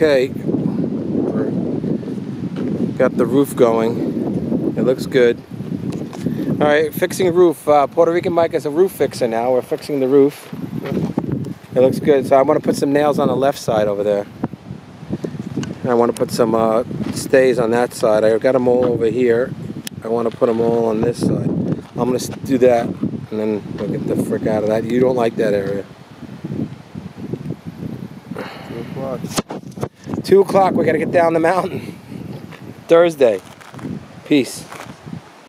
okay. Got the roof going. It looks good. Alright, fixing roof. Puerto Rican Mike is a roof fixer now. We're fixing the roof. It looks good. So I want to put some nails on the left side over there. And I want to put some stays on that side. I got them all over here. I want to put them all on this side. I'm going to do that. And then we'll get the frick out of that. You don't like that area. 2 o'clock. 2 o'clock. We got to get down the mountain. Thursday. Peace.